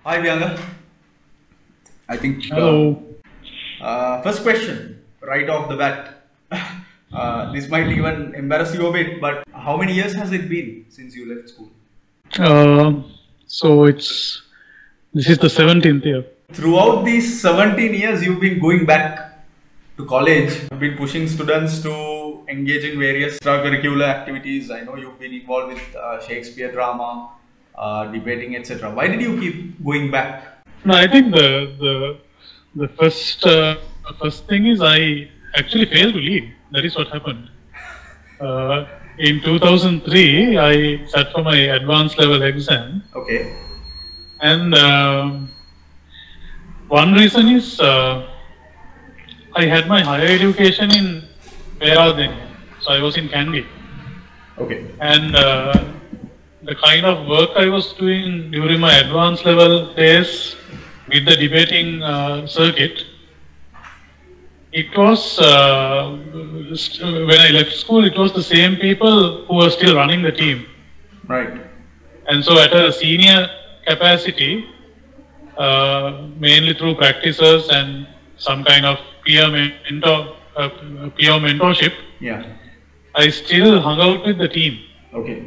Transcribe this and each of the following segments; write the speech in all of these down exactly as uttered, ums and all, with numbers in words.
Hi, Vyanga. I think uh, Hello. uh, first question right off the bat. Uh, this might even embarrass you a bit, but how many years has it been since you left school? Um, so it's this is the seventeenth year. Throughout these seventeen years, you've been going back to college. You've been pushing students to engage in various extracurricular activities. I know you've been involved with uh, Shakespeare drama, uh, debating, et cetera. Why did you keep going back? No, I think the the the first uh, first thing is I actually failed to leave. That is what happened. Uh, in two thousand three, I sat for my advanced level exam, Okay. and um one reason is uh, I had my higher education in Peradeniya, so I was in Kandy. Okay. And uh, the kind of work I was doing during my advanced level days with the debating uh, circuit, it was, uh, st- when I left school, it was the same people who were still running the team. Right. And so at a senior capacity, uh, mainly through practices and some kind of peer, mentor, uh, peer mentorship, Yeah. I still hung out with the team. Okay.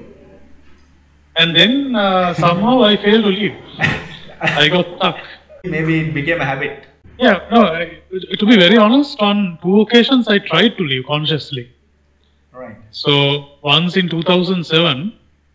And then uh, somehow I failed to leave. I got stuck. Maybe it became a habit. Yeah, no, I, to be very honest, on two occasions I tried to leave consciously. Right. So once in two thousand seven,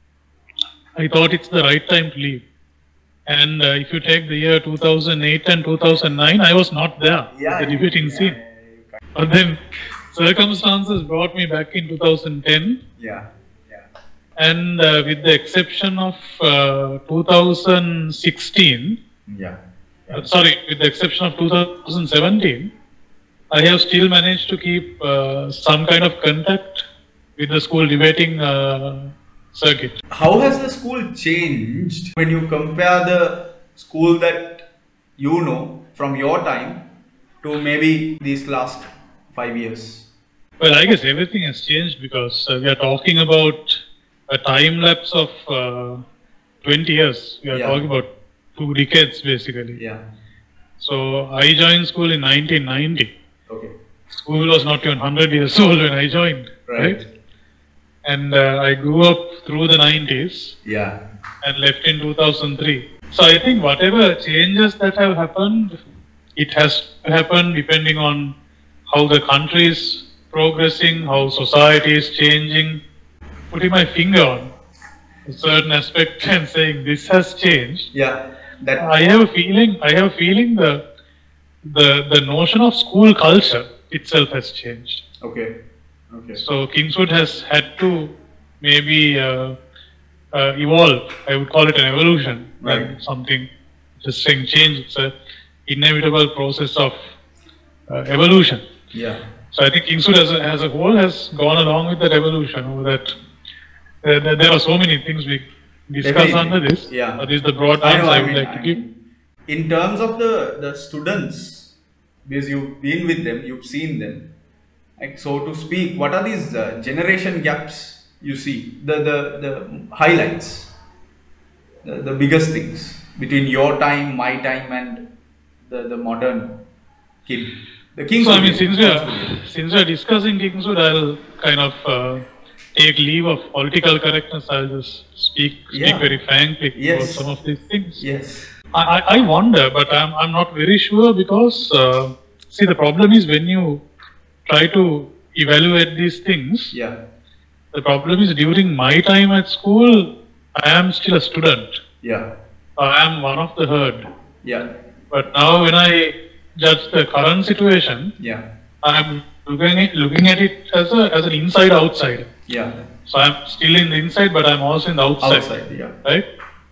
I thought it's the right time to leave. And uh, if you take the year two thousand eight and two thousand nine, I was not there Yeah. at the debating yeah, scene. yeah, But then circumstances brought me back in two thousand ten. Yeah. Yeah. And uh, with the exception of uh, two thousand sixteen, Yeah. uh, sorry, with the exception of two thousand seventeen, I have still managed to keep uh, some kind of contact with the school debating uh, circuit. How has the school changed when you compare the school that you know from your time to maybe these last five years? Well, I guess everything has changed because uh, we are talking about a time lapse of uh, twenty years. We are Yeah. talking about two decades basically. Yeah. So I joined school in nineteen ninety. Okay. School was not even one hundred years old when I joined, Right. right? And uh, I grew up through the nineties Yeah. and left in two thousand three. So I think whatever changes that have happened, it has to happen depending on how the country is progressing, how society is changing. Putting my finger on a certain aspect and saying this has changed, Yeah. That. I have a feeling. I have a feeling the the the notion of school culture itself has changed. Okay. Okay. So Kingswood has had to maybe uh, uh, evolve. I would call it an evolution Right. than something just saying change. It's a inevitable process of uh, evolution. Yeah. So I think Kingswood as a, as a whole has gone along with that evolution. Over that, uh, there, there are so many things we discuss Definitely. under this. Yeah. Uh, this is the broad I terms know. I, I would mean, like I to give. mean, in terms of the the students, because you've been with them, you've seen them. Like, so to speak, what are these uh, generation gaps you see? The the the highlights, the, the biggest things between your time, my time, and the the modern kid. The King's So I mean, Studio. since we are since we are discussing Kingswood, I'll kind of uh, take leave of political correctness. I'll just speak speak Yeah. very frankly Yes. about some of these things. Yes. I, I I wonder, but I'm I'm not very sure because uh, see the problem is when you try to evaluate these things. Yeah. The problem is during my time at school, I am still a student. Yeah. I am one of the herd. Yeah. But now when I judge the current situation, Yeah. I'm looking at, looking at it as a as an inside outside. Yeah. So I'm still in the inside, but I'm also in the outside, Outside. Yeah. right?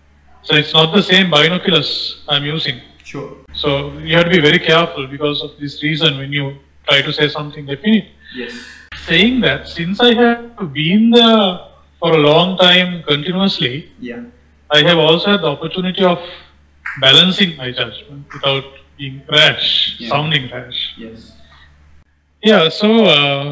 So it's not the same binoculars I'm using. Sure. So you have to be very careful because of this reason when you try to say something definite. Yes. Saying that, since I have been there for a long time continuously, Yeah. I have also had the opportunity of balancing my judgment without being rash, Yeah. sounding rash. Yes. Yeah, so uh,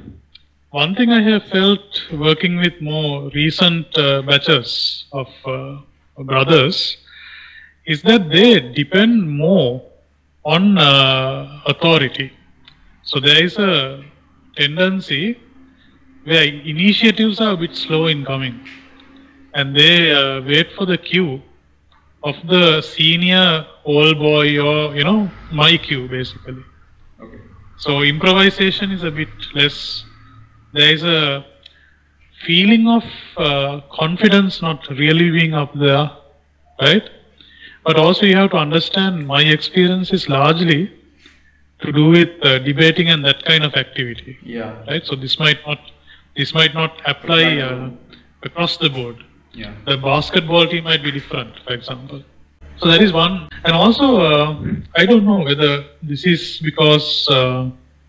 one thing I have felt working with more recent uh, batches of uh, brothers is that they depend more on uh, authority. So there is a tendency where initiatives are a bit slow in coming, and they uh, wait for the cue of the senior old boy, or you know, my cue basically. Okay. So improvisation is a bit less. There is a feeling of uh, confidence not really being up there, right? But also you have to understand my experience is largely to do with uh, debating and that kind of activity. Yeah. Right. So this might not this might not apply uh, across the board. Yeah. The basketball team might be different, for example. So that is one. And also, uh, I don't know whether this is because uh,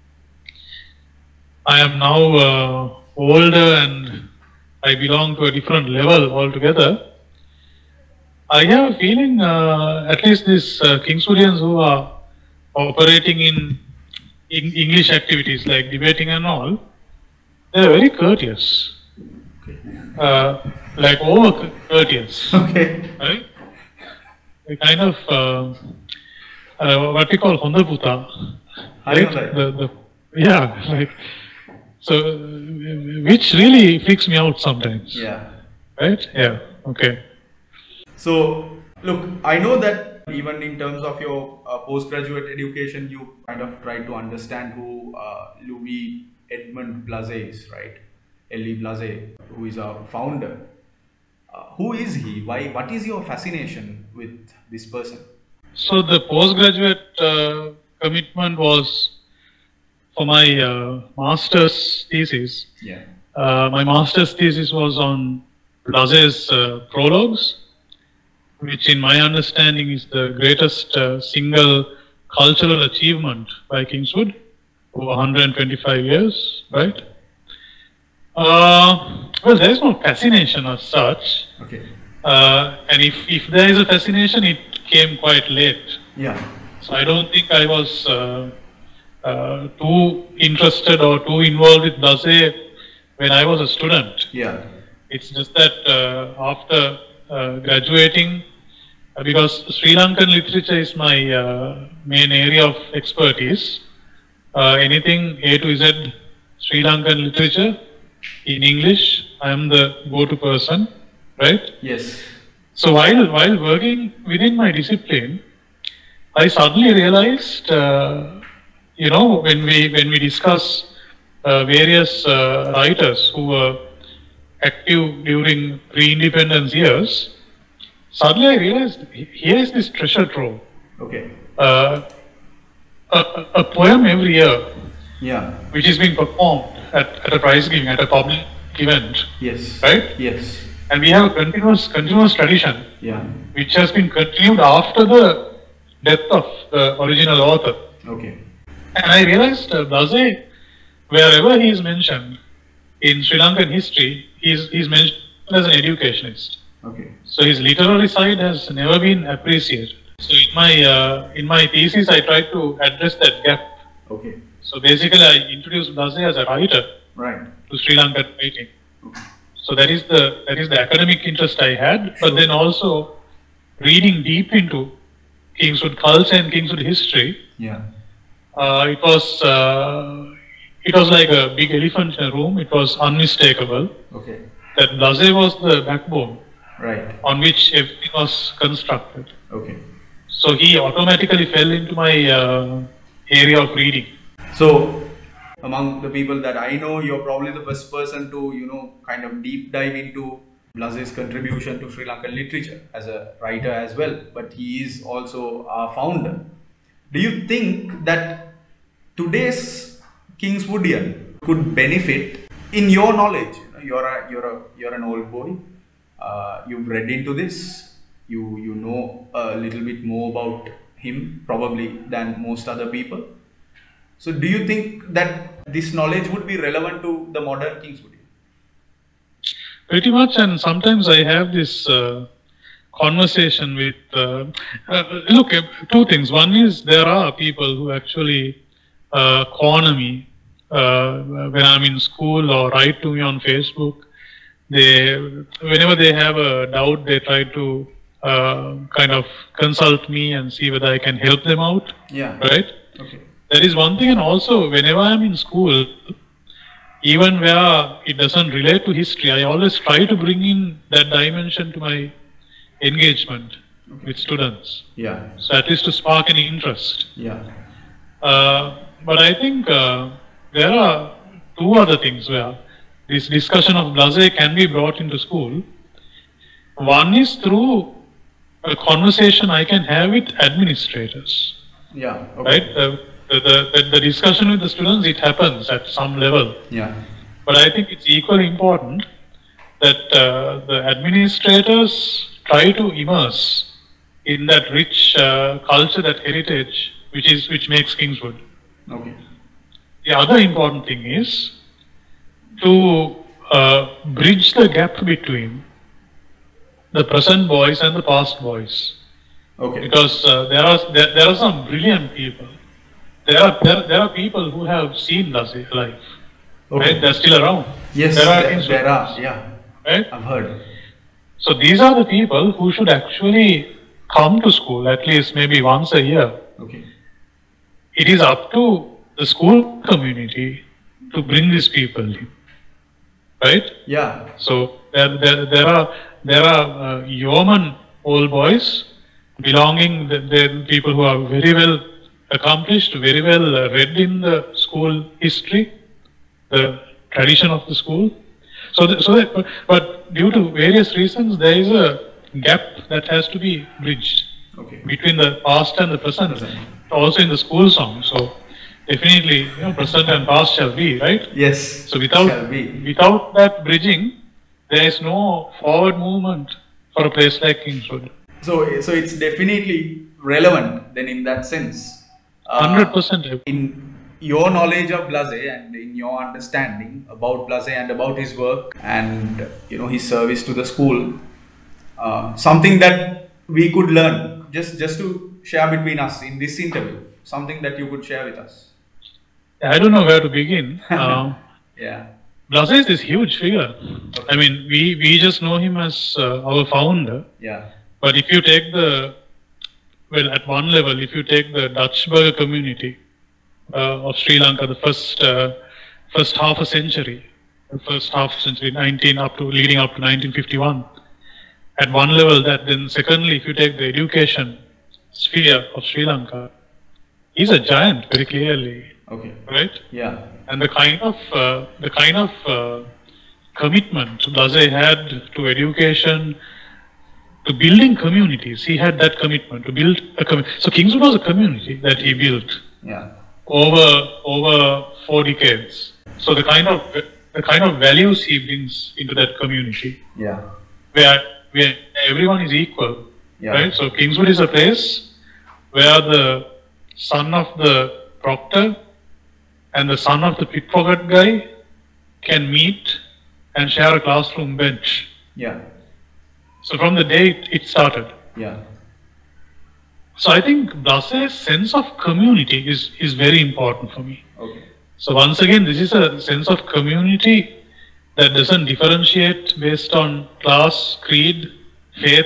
I am now uh, older and I belong to a different level altogether. I have a feeling, uh, at least these uh, Kingswoodians who are operating in, in English activities like debating and all, they are very courteous. Okay. Uh, like over courteous. Okay. Right? They kind of, uh, uh, what we call Hondaputa. Right? The, the, yeah, like, so, uh, which really freaks me out sometimes. Yeah. Right? Yeah. Okay. So, look, I know that even in terms of your uh, postgraduate education, you kind of try to understand who uh, Louis Edmond Blazé is, right? Elie Blazé, who is our founder. Uh, who is he? Why? What is your fascination with this person? So the postgraduate uh, commitment was for my uh, master's thesis. Yeah. Uh, my master's thesis was on Blazé's uh, prologues, which in my understanding is the greatest uh, single cultural achievement by Kingswood over one hundred twenty-five years, right? Uh, well, there is no fascination as such. Okay. Uh, and if, if there is a fascination, it came quite late. Yeah. So I don't think I was uh, uh, too interested or too involved with Blazé when I was a student. Yeah. It's just that uh, after uh, graduating, uh, because Sri Lankan literature is my uh, main area of expertise, uh, anything A to Z Sri Lankan literature in English, I am the go-to person, right? Yes. So while while working within my discipline, I suddenly realized, uh, you know, when we when we discuss uh, various uh, writers who were active during pre-independence years, suddenly I realized here is this treasure trove. Okay. Uh, a, a poem every year, Yeah. which is being performed at, at a prize giving, at a public event. Yes. Right? Yes. And we have a continuous, continuous tradition, Yeah. which has been continued after the death of the original author. Okay. And I realized uh, Blazé, wherever he is mentioned in Sri Lankan history, he is, he is mentioned as an educationist. Okay. So his literary side has never been appreciated. So in my uh, in my thesis, I tried to address that gap. Okay. So basically, I introduced Blazé as a writer Right. to Sri Lankan writing. Okay. So that is the that is the academic interest I had, but Sure. then also reading deep into Kingswood culture and Kingswood history. Yeah. Uh, it was uh, it was like a big elephant in a room. It was unmistakable Okay. that Blazé was the backbone Right. on which everything was constructed. Okay. So he automatically fell into my uh, area of reading. So, among the people that I know, you're probably the first person to, you know, kind of deep dive into Blazé's contribution to Sri Lankan literature as a writer as well. But he is also our founder. Do you think that today's Kingswoodian could benefit in your knowledge? You're a, you're a, you're an old boy. Uh, you've read into this. You you know a little bit more about him probably than most other people. So do you think that this knowledge would be relevant to the modern Kingswoodian? Pretty much, and sometimes I have this uh, conversation with, uh, uh, look, uh, two things. One is there are people who actually uh, corner me uh, when I'm in school or write to me on Facebook. They, whenever they have a doubt, they try to uh, kind of consult me and see whether I can help them out. Yeah. Right? Okay. That is one thing, and also whenever I'm in school, even where it doesn't relate to history, I always try to bring in that dimension to my engagement okay. with students. Yeah. So at least to spark an interest. Yeah. Uh, but I think uh, there are two other things where this discussion of Blase can be brought into school. One is through a conversation I can have with administrators. Yeah. Okay. Right? The, the, the, the discussion with the students, it happens at some level. Yeah. But I think it's equally important that uh, the administrators try to immerse in that rich uh, culture, that heritage, which is which makes Kingswood. Okay. The other important thing is to uh, bridge the gap between the present boys and the past boys. Okay. Because uh, there are there, there are some brilliant people. There are there, there are people who have seen Blase alive. Okay. Right? They're still around. Yes, there are. There, there are. Yeah. Right. I've heard. So these are the people who should actually come to school at least maybe once a year. Okay. It is up to the school community to bring these people in. Right? Yeah. So there, there, there are there are uh, yeoman old boys belonging, the, the people who are very well accomplished, very well uh, read in the school history, the tradition of the school. So, the, so that, but due to various reasons, there is a gap that has to be bridged okay. between the past and the present. present. Also in the school song. So definitely, you know, present and past shall be, right? Yes. So without without that bridging, there is no forward movement for a place like Kingswood. So, so it's definitely relevant then in that sense. Hundred uh, percent. In your knowledge of Blase and in your understanding about Blase and about his work and you know his service to the school, uh, something that we could learn just just to share between us in this interview, something that you could share with us. I don't know where to begin. Uh, yeah. Blase is this huge figure. Okay. I mean, we, we just know him as uh, our founder. Yeah. But if you take the, well, at one level, if you take the Dutch burger community uh, of Sri Lanka, the first uh, first half a century, the first half century, nineteen up to leading up to nineteen fifty-one. At one level, that then secondly, if you take the education sphere of Sri Lanka, he's a giant very clearly. Okay. Right? Yeah. And the kind of uh, the kind of uh, commitment Blase had to education, to building communities, he had that commitment to build a community. So Kingswood was a community that he built. Yeah. Over over four decades. So the kind of the kind of values he brings into that community. Yeah. Where where everyone is equal. Yeah. Right? So Kingswood is a place where the son of the proctor and the son of the pickpocket guy can meet and share a classroom bench. Yeah. So from the day it, it started. Yeah. So I think Blase's sense of community is, is very important for me. Okay. So once again, this is a sense of community that doesn't differentiate based on class, creed, faith,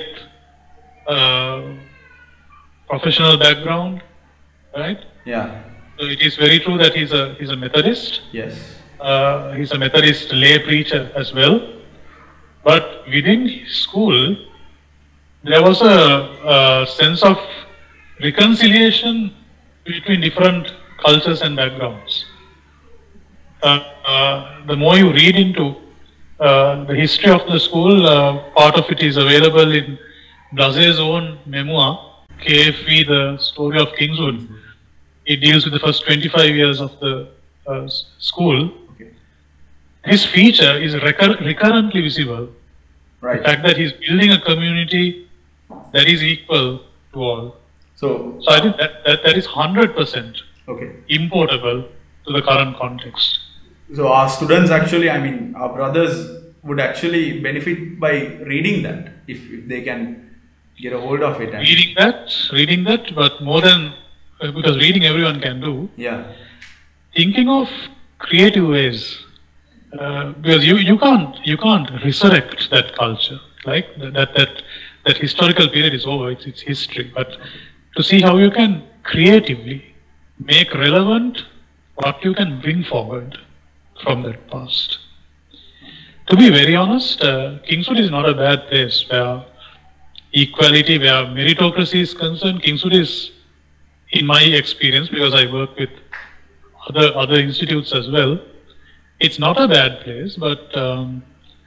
uh, professional background, right? Yeah. So it is very true that he's a he's a Methodist. Yes. Uh, he's a Methodist lay preacher as well. But within his school, there was a, a sense of reconciliation between different cultures and backgrounds. Uh, uh, the more you read into uh, the history of the school, uh, part of it is available in Blase's own memoir, K F V, The Story of Kingswood. It deals with the first twenty-five years of the uh, school. Okay. This feature is recur recurrently visible. Right. The fact that he's building a community that is equal to all. So, so I think that, that, that is one hundred percent okay. importable to the current context. So our students actually, I mean, our brothers would actually benefit by reading that if, if they can get a hold of it. And reading that, reading that, but more than, uh, because reading everyone can do. Yeah. Thinking of creative ways. Uh, because you, you can't you can't resurrect that culture, like that that that historical period is over, it's, it's history, but to see how you can creatively make relevant what you can bring forward from that past. To be very honest, uh, Kingswood is not a bad place where equality, where meritocracy is concerned. Kingswood is, in my experience, because I work with other other institutes as well, it's not a bad place, but um,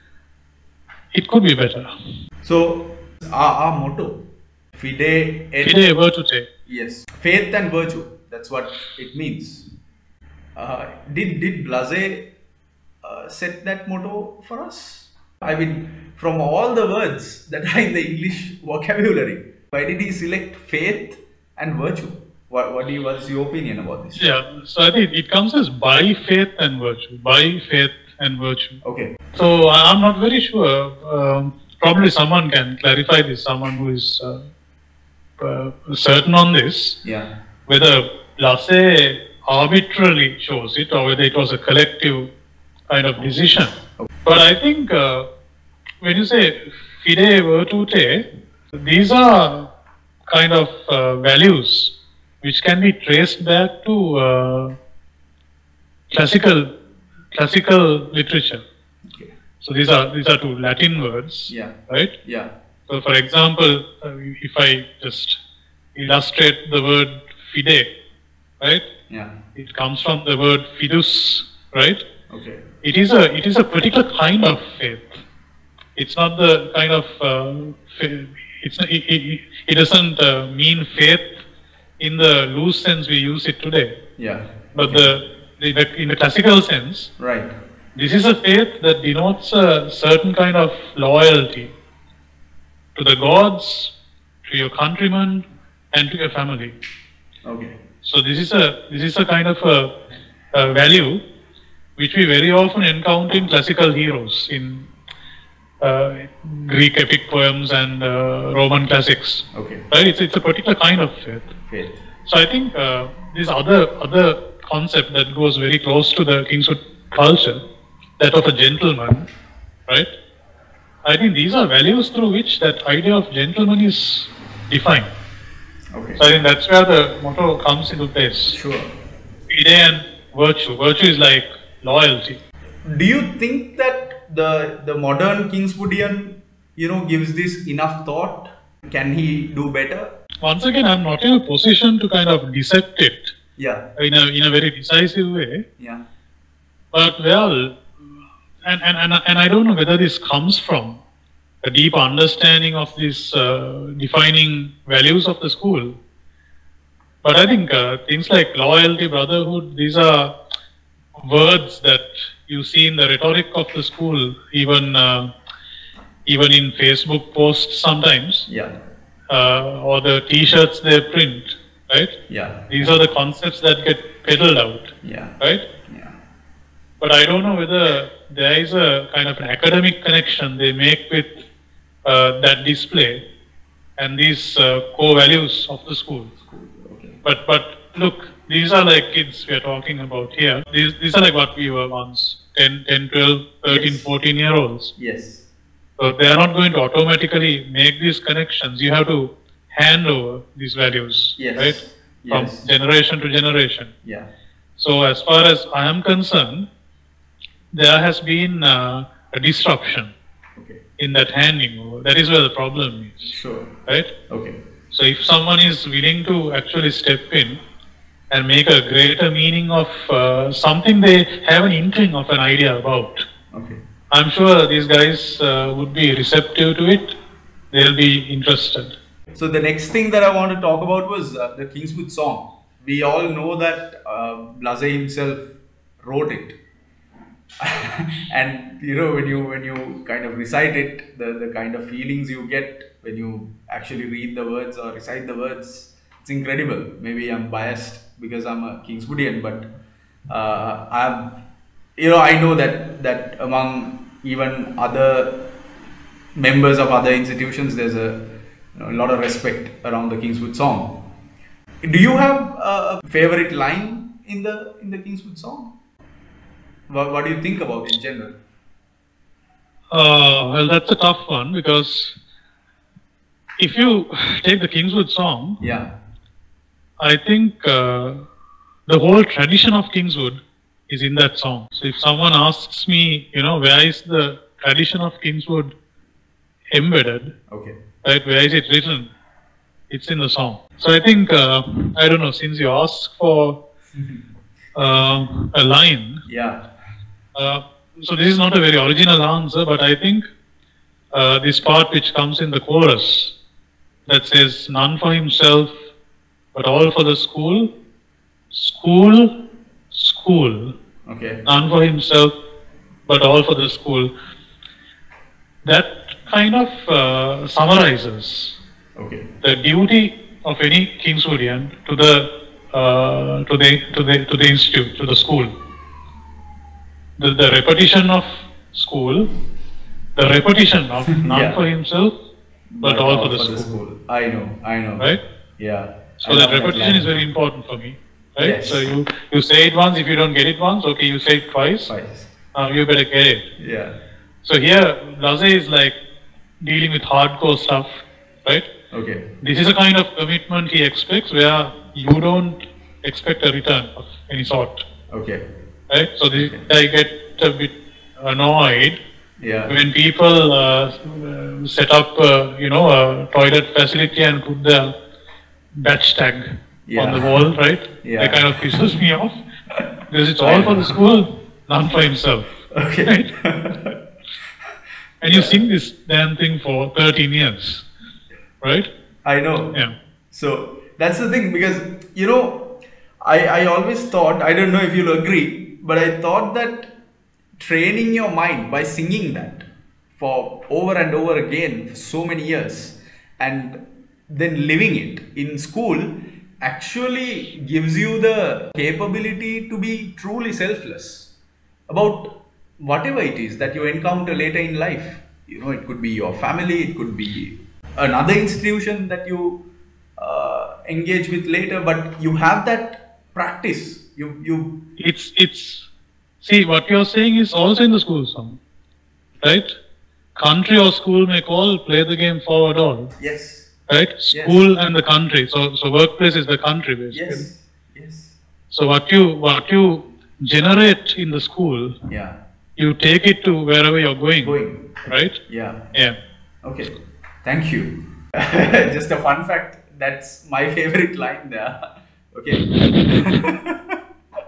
it could be better. So, our, our motto, Fide et Fide virtute. Yes, faith and virtue. That's what it means. Uh, did did Blase uh, set that motto for us? I mean, from all the words that are in the English vocabulary, why did he select faith and virtue? What what do you, what's your opinion about this? Yeah, so I think it comes as by faith and virtue. By faith and virtue. Okay. So I'm not very sure. Um, probably someone can clarify this. Someone who is uh, uh, certain on this. Yeah. Whether Blase arbitrarily chose it or whether it was a collective kind of decision. Okay. But I think uh, when you say fide virtute, these are kind of uh, values which can be traced back to uh, classical classical literature. Okay. So these are these are two Latin words. Yeah. Right. Yeah. So for example, uh, if I just illustrate the word fide, right? Yeah. It comes from the word fidus, right? Okay. It is a it is a particular kind of faith. It's not the kind of uh, fa- it's it, it, it doesn't uh, mean faith in the loose sense we use it today. Yeah. But the, the in the classical sense, right. This is a faith that denotes a certain kind of loyalty to the gods, to your countrymen, and to your family. Okay. So this is a this is a kind of a, a value which we very often encounter in classical heroes, in uh, Greek epic poems and uh, Roman classics. Okay. Right? It's it's a particular kind of faith. Faith. So I think uh, this other other concept that goes very close to the Kingswood culture, that of a gentleman, right? I think these are values through which that idea of gentleman is defined. Okay. So I think that's where the motto comes into place. Sure. Fide and virtue. Virtue is like loyalty. Do you think that the the modern Kingswoodian, you know, gives this enough thought? Can he do better? Once again, I'm not in a position to kind of dissect it Yeah. in a in a very decisive way. Yeah. But well, and and and, and I don't know whether this comes from a deep understanding of these uh, defining values of the school. But I think uh, things like loyalty, brotherhood, these are words that you see in the rhetoric of the school, even uh, even in Facebook posts sometimes, Yeah. uh, or the T-shirts they print, right? Yeah. These are the concepts that get peddled out, Yeah. right? Yeah. But I don't know whether there is a kind of an academic connection they make with uh, that display and these uh, core values of the school. Cool. Okay. But but look, these are like kids we are talking about here. These these are like what we were once, ten, ten, twelve, thirteen, Yes. fourteen year olds. Yes. So they are not going to automatically make these connections. You have to hand over these values, Yes. right? From Yes. generation to generation. Yeah. So as far as I am concerned, there has been uh, a disruption Okay. in that handing over. That is where the problem is, Sure. right? Okay. So if someone is willing to actually step in and make a greater meaning of uh, something they have an inkling of an idea about, Okay. I'm sure these guys uh, would be receptive to it. They'll be interested. So the next thing that I want to talk about was uh, the Kingswood song. We all know that uh, Blase himself wrote it. And you know, when you when you kind of recite it, the, the kind of feelings you get when you actually read the words or recite the words, it's incredible. Maybe I'm biased because I'm a Kingswoodian, but uh, I've you know I know that that among even other members of other institutions, there's a, you know, a lot of respect around the Kingswood song. Do you have a favorite line in the in the Kingswood song? What, what do you think about it in general? Uh, well, that's a tough one because if you take the Kingswood song, Yeah. I think uh, the whole tradition of Kingswood is in that song. So if someone asks me, you know, where is the tradition of Kingswood embedded, Okay. right, where is it written? It's in the song. So I think, uh, I don't know, since you asked for uh, a line, Yeah. uh, so this is not a very original answer, but I think uh, this part which comes in the chorus that says, none for himself, but all for the school, school, school, Okay. none for himself, but all for the school. That kind of uh, summarizes Okay. the duty of any Kingswoodian to the uh, to the to the to the institute, to the school. The, the repetition of school, the repetition of none Yeah. for himself, but, all, for the school. school. I know. I know. Right? Yeah. So I that love repetition line. is very important for me. Right? Yes. So you, you say it once, if you don't get it once, okay, you say it twice, Twice. uh, you better get it. Yeah. So here, Laze is like dealing with hardcore stuff, right? Okay. This is a kind of commitment he expects where you don't expect a return of any sort, Okay. right? So this, I get a bit annoyed Yeah. when people uh, uh, set up, uh, you know, a toilet facility and put the batch tag Yeah. on the wall, right? Yeah. That kind of pisses me off because it's I all for know. the school, none for himself. Okay. And you sing this damn thing for thirteen years, right? I know. Yeah. So that's the thing, because you know, I I always thought, I don't know if you'll agree, but I thought that training your mind by singing that for over and over again for so many years and then living it in school actually gives you the capability to be truly selfless about whatever it is that you encounter later in life. You know, it could be your family, it could be another institution that you uh, engage with later, but you have that practice. You, you, It's, it's, see, what you're saying is also in the school song, right? Country or school may call, play the game forward all, yes, right? School and the country. So, so workplace is the country basically. yes, yes, So what you, what you generate in the school, yeah, you take it to wherever you're going, going, right? yeah, Yeah. okay, thank you. Just a fun fact, that's my favorite line there. Okay.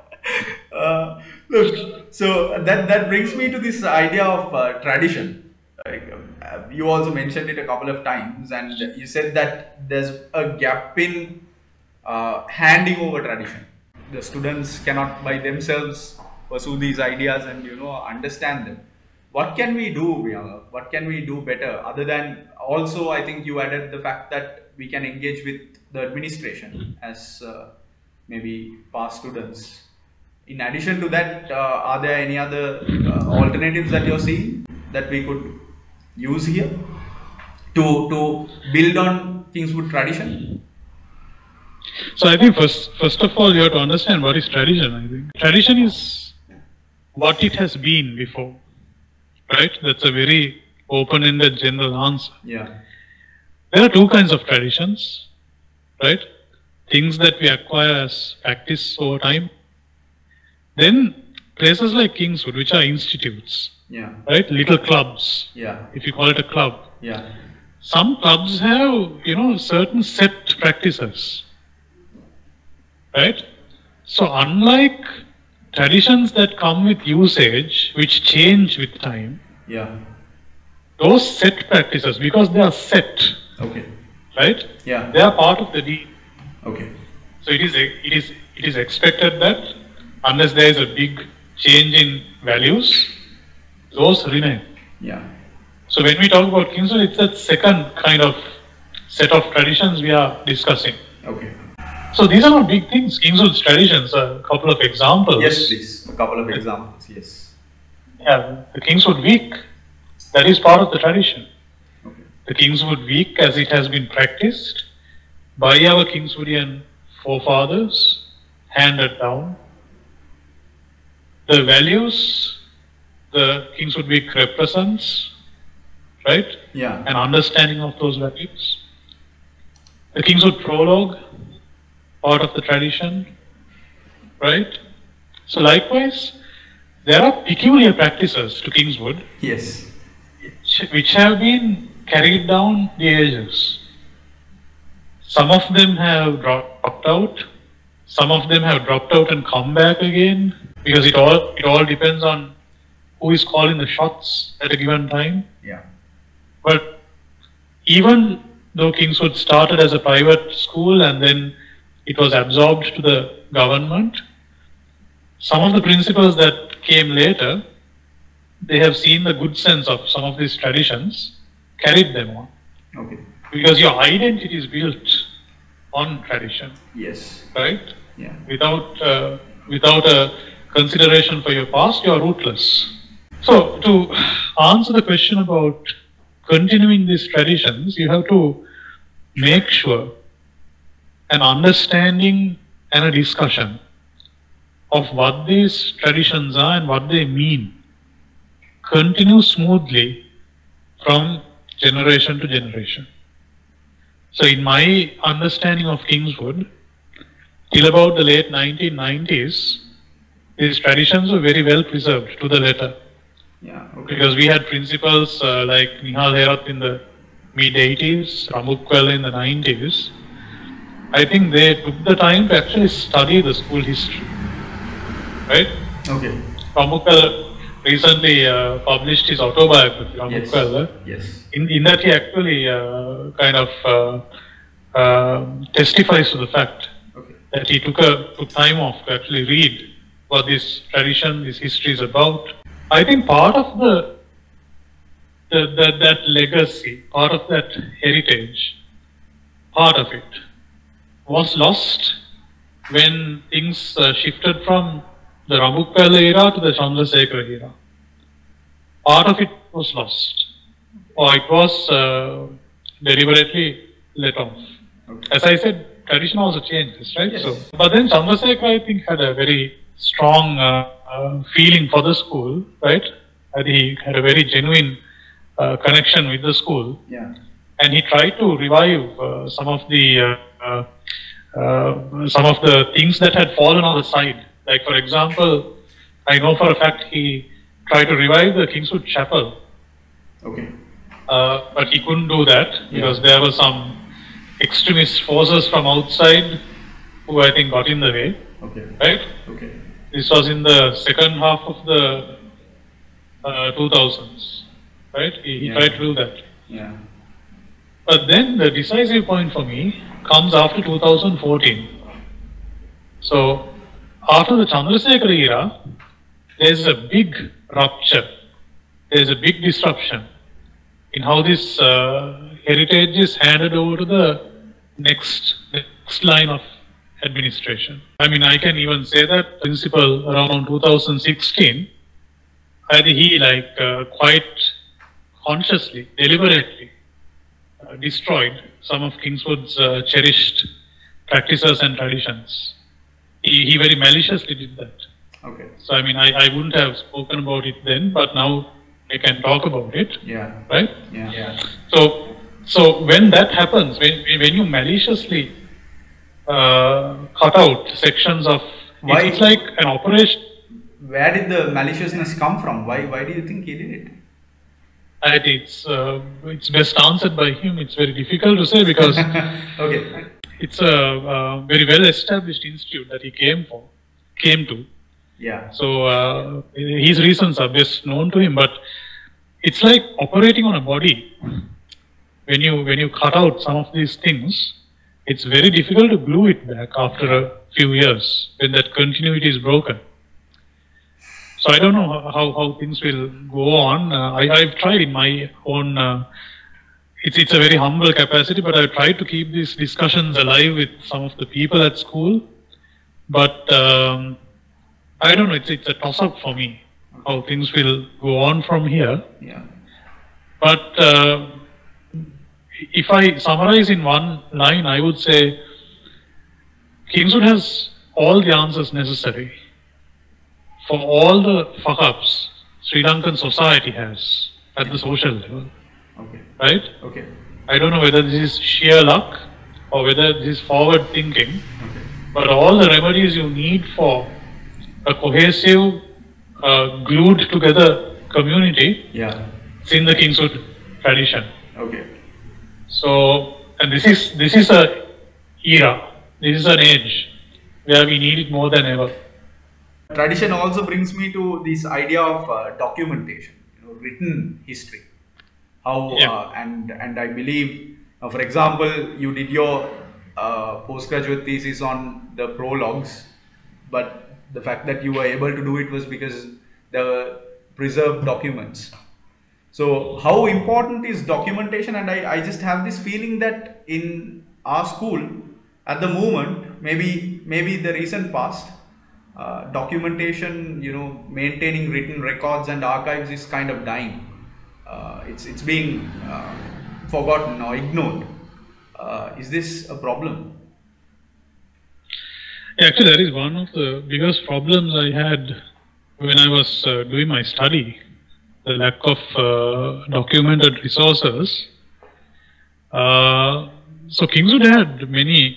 uh, look, so that, that brings me to this idea of uh, tradition. Like, uh, you also mentioned it a couple of times, and you said that there's a gap in uh, handing over tradition. The students cannot by themselves pursue these ideas and, you know, understand them. What can we do? You know, what can we do better? Other than, also I think you added the fact that we can engage with the administration as uh, maybe past students. In addition to that, uh, are there any other uh, alternatives that you're seeing that we could use here to to build on Kingswood tradition? So I think first, first of all, you have to understand what is tradition. I think tradition is what it has been before, right? That's a very open-ended general answer. Yeah. There are two kinds of traditions, right? Things that we acquire as practice over time. Then places like Kingswood, which are institutes, Yeah. right? Little clubs, Yeah. if you call it a club. Yeah. Some clubs have, you know, certain set practices, right? So unlike traditions that come with usage, which change with time, Yeah. those set practices, because they are set, Okay. right? Yeah. They are part of the deed. Okay. So it is, it is, it is expected that unless there is a big change in values, those remain. Yeah. So when we talk about Kingswood, it's that second kind of set of traditions we are discussing. Okay. So these are not big things. Kingswood's traditions are a couple of examples. Yes, please. A couple of examples. Yes. Yeah, the Kingswood Week, that is part of the tradition. Okay. The Kingswood Week, as it has been practiced by our Kingswoodian forefathers, handed down. The values the Kingswood Week represents, right? Yeah. An understanding of those values. the Kingswood prologue, part of the tradition, right? So likewise, there are peculiar practices to Kingswood, Yes. which, which have been carried down the ages. Some of them have dropped out, some of them have dropped out and come back again, because it all it all depends on who is calling the shots at a given time. Yeah. But even though Kingswood started as a private school and then it was absorbed to the government, some of the principles that came later, they have seen the good sense of some of these traditions, carried them on. Okay. Because your identity is built on tradition, Yes. right? Yeah. Without, uh, without a consideration for your past, you are rootless. So, to answer the question about continuing these traditions, you have to make sure an understanding and a discussion of what these traditions are and what they mean continue smoothly from generation to generation. So in my understanding of Kingswood, till about the late nineteen nineties, these traditions were very well preserved to the letter. Yeah. Okay. Because we had principals uh, like Nihal Herat in the mid eighties, Ramukwel in the nineties. I think they took the time to actually study the school history, right? Okay. Ramukwel recently uh, published his autobiography, Yes. Ramukwel. Yes. In, in that he actually uh, kind of uh, uh, testifies to the fact Okay. that he took a took time off to actually read what this tradition, this history is about. I think part of the, the, the that legacy, part of that heritage, part of it was lost when things uh, shifted from the Ramukwel era to the Chandrasekhar era. Part of it was lost, or it was uh, deliberately let off. Okay. As I said, tradition also changes, right? Yes. So, but then Chandrasekhar, I think, had a very strong uh, uh, feeling for the school, right? And he had a very genuine uh, connection with the school, Yeah. and he tried to revive uh, some of the uh, uh, uh, some of the things that had fallen on the side. Like, for example, I know for a fact he tried to revive the Kingswood Chapel, Okay. uh, but he couldn't do that because Yeah. there were some extremist forces from outside who I think got in the way, Okay. right? Okay. This was in the second half of the uh, two thousands, right? He, he Yeah. tried to do that. Yeah. But then the decisive point for me comes after two thousand fourteen. So after the Chandrasekhar era, there's a big rupture, there's a big disruption in how this uh, heritage is handed over to the next, next line of administration. I mean, I can even say that principal around two thousand sixteen, I think he like uh, quite consciously, deliberately uh, destroyed some of Kingswood's uh, cherished practices and traditions. He, he very maliciously did that. Okay. So, I mean, I, I wouldn't have spoken about it then, but now I can talk about it, Yeah. right? Yeah. Yeah. So, so when that happens, when, when you maliciously uh, cut out sections of, Why? it's like an operation. Where did the maliciousness come from? Why? Why do you think he did it? I think it's, uh, it's best answered by him. It's very difficult to say because Okay. it's a, uh very well established institute that he came for, came to. Yeah. So uh, his reasons are best known to him, but it's like operating on a body. When you when you cut out some of these things, it's very difficult to glue it back after a few years when that continuity is broken. So I don't know how, how things will go on. Uh, I, I've tried in my own, uh, it's, it's a very humble capacity, but I've tried to keep these discussions alive with some of the people at school. But um, I don't know, it's, it's a toss-up for me, how things will go on from here. Yeah. But uh, if I summarize in one line, I would say Kingswood has all the answers necessary for all the fuck-ups Sri Lankan society has at the social level, Okay. right? Okay. I don't know whether this is sheer luck or whether this is forward thinking, Okay. but all the remedies you need for a cohesive, uh, glued together community, Yeah. it's in the Kingswood tradition. Okay. So, and this is this is a era, this is an age where we need it more than ever. Tradition also brings me to this idea of uh, documentation, you know, written history. How Yeah. uh, and and I believe, uh, for example, you did your uh, postgraduate thesis on the prologues, but the fact that you were able to do it was because there were preserved documents. So how important is documentation? And I, I just have this feeling that in our school at the moment, maybe maybe the recent past, uh, documentation, you know, maintaining written records and archives is kind of dying. Uh, it's it's being uh, forgotten or ignored. Uh, is this a problem? Yeah, actually, that is one of the biggest problems I had when I was uh, doing my study. The lack of uh, documented resources. Uh, so Kingswood had many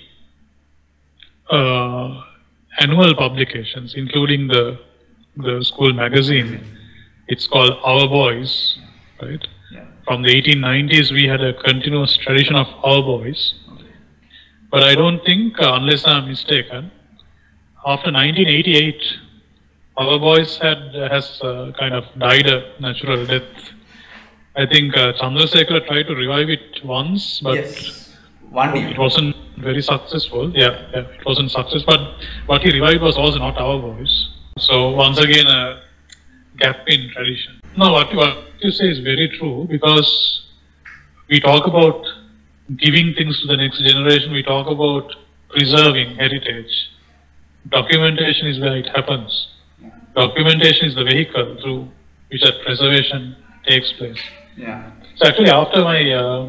uh, annual publications, including the the school magazine. It's called Our Boys, right? Yeah. From the eighteen nineties, we had a continuous tradition of Our Boys. Okay. But I don't think, uh, unless I'm mistaken, after nineteen eighty-eight, Our Boys had has uh, kind of died a natural death. I think uh, Chandrasekhar tried to revive it once, but Yes. One year. it wasn't very successful. Yeah, yeah, it wasn't successful. But what he revived was also not Our Boys. So once again, a gap in tradition. No, what you, what you say is very true, because we talk about giving things to the next generation. We talk about preserving heritage. Documentation is where it happens. Documentation is the vehicle through which that preservation takes place. Yeah. So actually, after my uh,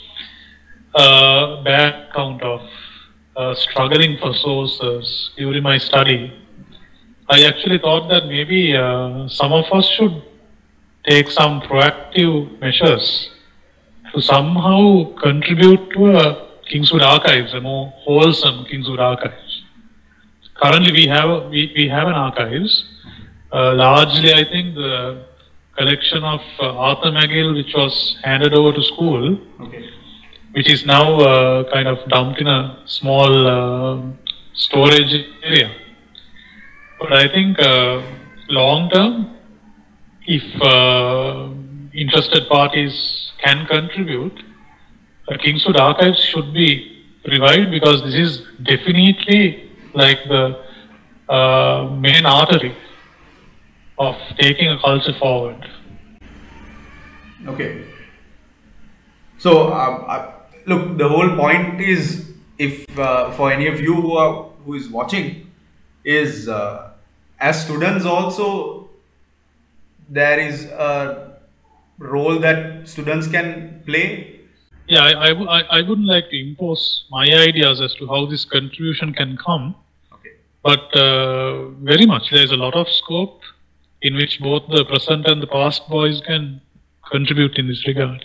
uh, background of uh, struggling for sources during my study, I actually thought that maybe uh, some of us should take some proactive measures to somehow contribute to a Kingswood Archives, a more wholesome Kingswood Archives. Currently, we have we, we have an archives. Uh, largely, I think the collection of uh, Arthur McGill, which was handed over to school, Okay. which is now uh, kind of dumped in a small uh, storage area. But I think uh, long term, if uh, interested parties can contribute, uh, Kingswood Archives should be revived, because this is definitely like the uh, main artery of taking a culture forward. Okay. So, um, uh, look, the whole point is, if uh, for any of you who are who is watching, is uh, as students also, there is a role that students can play. Yeah, I, I, w- I, I wouldn't like to impose my ideas as to how this contribution can come, Okay. but uh, very much there is a lot of scope in which both the present and the past boys can contribute in this regard.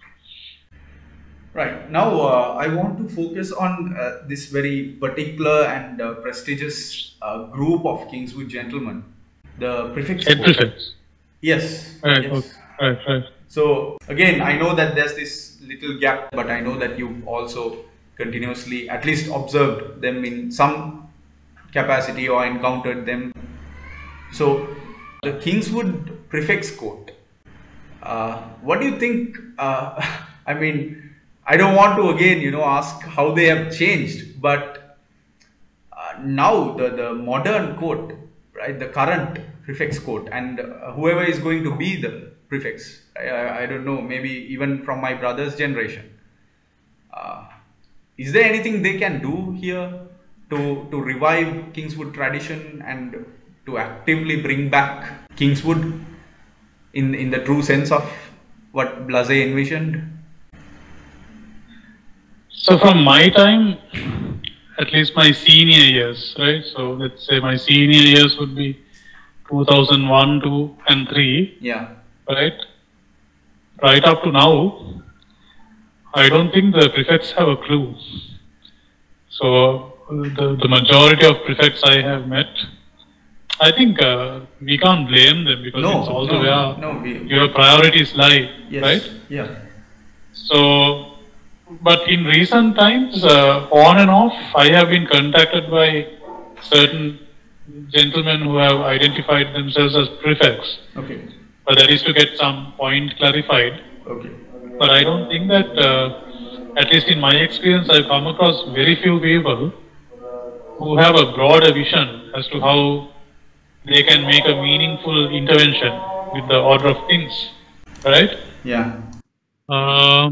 Right. Now, uh, I want to focus on uh, this very particular and uh, prestigious uh, group of Kingswood gentlemen, the prefix. Head Board. prefix. Yes. Right, yes. okay. right, right. So again, I know that there's this little gap, but I know that you've also continuously at least observed them in some capacity or encountered them. So the Kingswood prefix court, uh, what do you think? Uh, I mean, I don't want to again, you know, ask how they have changed, but uh, now the, the modern court, right, the current prefix court, and uh, whoever is going to be the prefix, I, I, I don't know, maybe even from my brother's generation, uh, is there anything they can do here to, to revive Kingswood tradition and to actively bring back Kingswood in, in the true sense of what Blase envisioned? So from my time, at least my senior years, right? So let's say my senior years would be two thousand one, two and three, Yeah. right? Right up to now, I don't think the prefects have a clue So the, the majority of prefects I have met, I think uh, we can't blame them because No, it's also no, where no, we- your priorities lie, Yes. right? Yeah. So, but in recent times, uh, on and off, I have been contacted by certain gentlemen who have identified themselves as prefects. Okay. But that is to get some point clarified. Okay. But I don't think that, uh, at least in my experience, I've come across very few people who have a broader vision as to how they can make a meaningful intervention with the order of things, right? Yeah. Uh,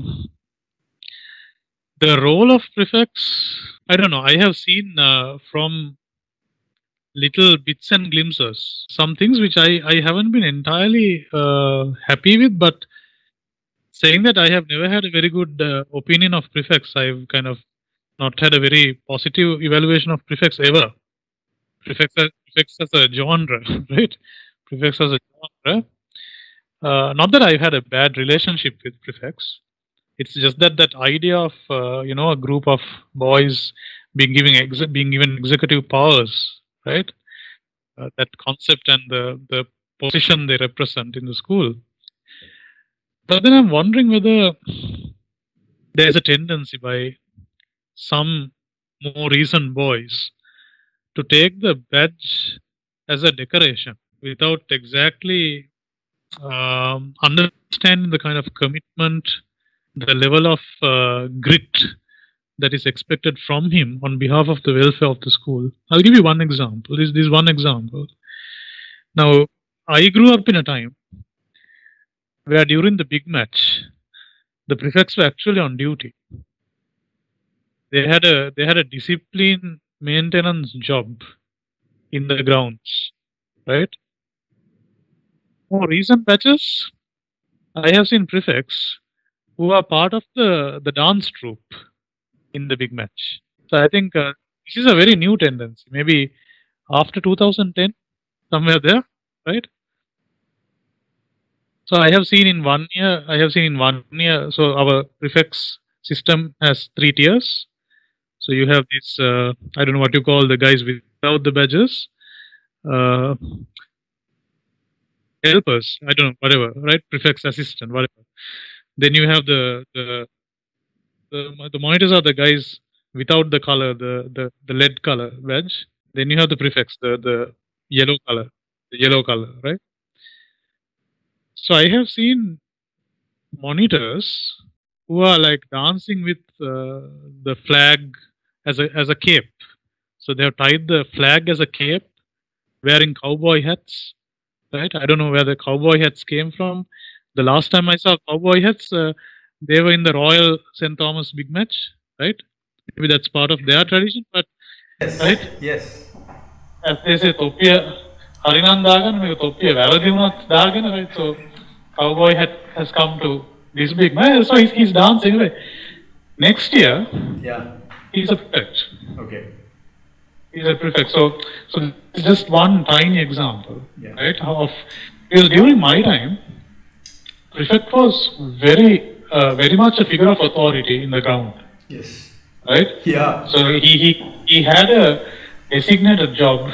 the role of prefects, I don't know. I have seen uh, from little bits and glimpses some things which I, I haven't been entirely uh, happy with, but saying that I have never had a very good uh, opinion of prefects. I've kind of not had a very positive evaluation of prefects ever. Prefects as, prefects as a genre, right? Prefects as a genre. Uh, not that I've had a bad relationship with prefects. It's just that that idea of uh, you know a group of boys being given ex- being given executive powers, right? Uh, that concept and the the position they represent in the school. But then I'm wondering whether there's a tendency by some more recent boys to take the badge as a decoration without exactly um, understanding the kind of commitment, the level of uh, grit that is expected from him on behalf of the welfare of the school. I'll give you one example. This, this is one example. Now, I grew up in a time where during the big match, the prefects were actually on duty. They had a they had a discipline maintenance job in the grounds, right? More recent batches, I have seen prefects who are part of the the dance troupe in the big match. So I think uh, this is a very new tendency. Maybe after two thousand ten, somewhere there, right? So I have seen in one year, I have seen in one year. So our prefects system has three tiers. So you have this, uh, I don't know what you call the guys without the badges, uh, helpers, I don't know, whatever, right? Prefects, assistant, whatever. Then you have the the the, the monitors are the guys without the color, the the the lead color badge. Then you have the prefects, the the yellow color, the yellow color, right? So I have seen monitors who are like dancing with uh, the flag as a as a cape. So they have tied the flag as a cape, wearing cowboy hats, right? I don't know where the cowboy hats came from. The last time I saw cowboy hats, uh, they were in the Royal Saint Thomas big match, right? Maybe that's part of their tradition, but Yes. right? Yes. As they say, Topiya Harinan Dagan, maybe Topiya Valadivnath Dagan, right? So cowboy hat has come to this big match, so he's, he's dancing. Right? Next year, Yeah. he's a prefect. Okay. He's a prefect. So, so it's just one tiny example, Yeah. right? Of because during my time, prefect was very, uh, very much a figure of authority in the ground, Yes. right? Yeah. So he he he had a designated job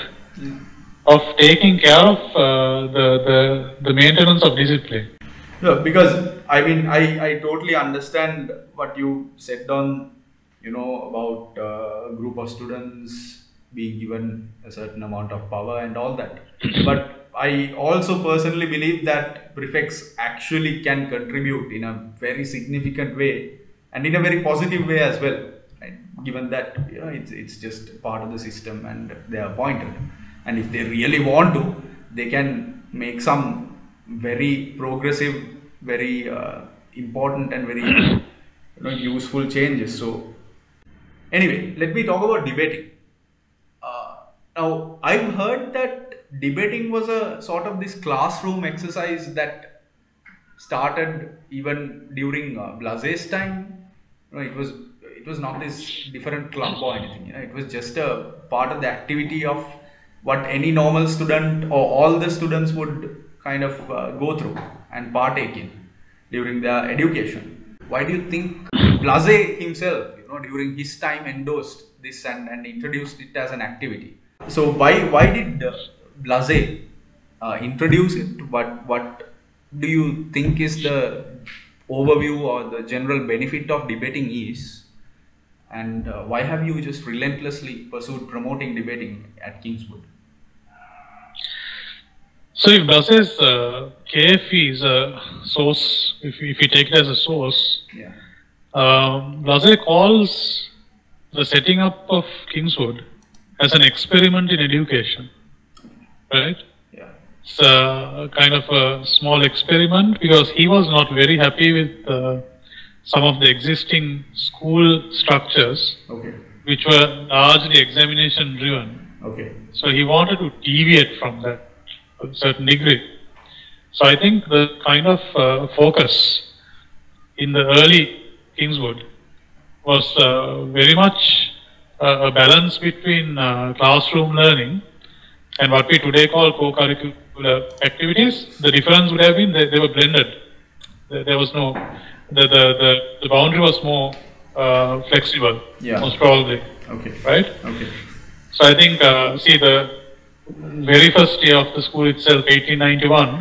of taking care of uh, the the the maintenance of discipline. No, because I mean, I, I totally understand what you said on, you know, about uh, a group of students being given a certain amount of power and all that. But I also personally believe that prefects actually can contribute in a very significant way and in a very positive way as well. Right? Given that, you know, it's, it's just part of the system and they are appointed. And if they really want to, they can make some very progressive, very uh, important and very you know, useful changes. So anyway, let me talk about debating. Uh, now, I've heard that debating was a sort of this classroom exercise that started even during uh, Blase's time. You know, it was it was not this different club or anything. You know, it was just a part of the activity of what any normal student or all the students would kind of uh, go through and partake in during their education. Why do you think Blase himself, you know, know, during his time endorsed this and, and introduced it as an activity. So why why did uh, Blase uh, introduce it? What what do you think is the overview or the general benefit of debating is? And uh, why have you just relentlessly pursued promoting debating at Kingswood? So if Blase's uh, K F E is a source, if, if you take it as a source, yeah. um, Blase calls the setting up of Kingswood as an experiment in education, right? Yeah. It's a kind of a small experiment because he was not very happy with uh, some of the existing school structures, okay. which were largely examination driven. Okay. So he wanted to deviate from that to a certain degree. So I think the kind of uh, focus in the early Kingswood was uh, very much uh, a balance between uh, classroom learning and what we today call co-curricular activities. The difference would have been they, they were blended. There, there was no, the, the, the, the boundary was more uh, flexible, yeah. most probably. Okay. Right? Okay. So I think, uh, see, the very first year of the school itself, eighteen ninety-one,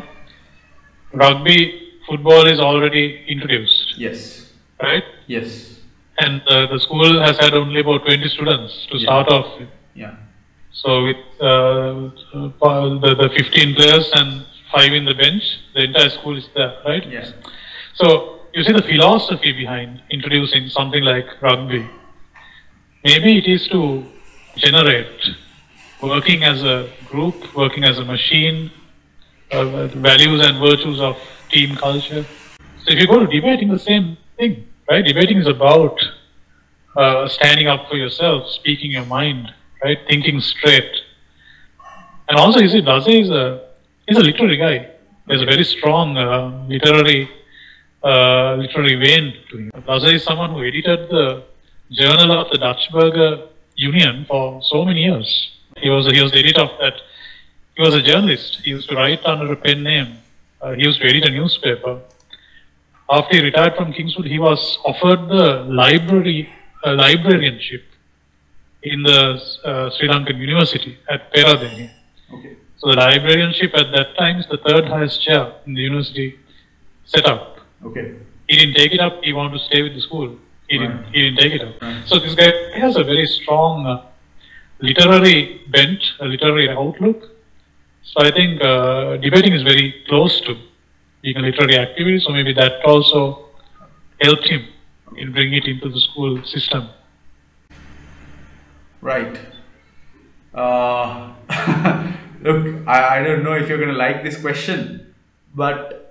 rugby, football is already introduced. Yes. Right? Yes. And uh, the school has had only about twenty students to yeah. start off with. Yeah. So with uh, the, the fifteen players and five in the bench, the entire school is there, right? Yeah. So you see the philosophy behind introducing something like rugby. Maybe it is to generate working as a group, working as a machine, uh, values and virtues of team culture. So if you go to debating, the same thing, right? Debating is about uh, standing up for yourself, speaking your mind, right? Thinking straight. And also, you see, Blase is a, he's a literary guy. There's a very strong uh, literary uh, literary vein to him. Blase is someone who edited the Journal of the Dutch Burger Union for so many years. He was, he was the editor of that. He was a journalist. He used to write under a pen name. Uh, he used to edit a newspaper. After he retired from Kingswood, he was offered the library uh, librarianship in the uh, Sri Lankan University at Peradeniya. Okay. So the librarianship at that time is the third highest chair in the university setup. Okay. He didn't take it up. He wanted to stay with the school. He right. didn't. He didn't take it up. Right. So this guy has a very strong uh, literary bent, a literary outlook. So I think uh, debating is very close to being a literary activity. So maybe that also helped him in bringing it into the school system. Right. Uh, look, I, I don't know if you're going to like this question, but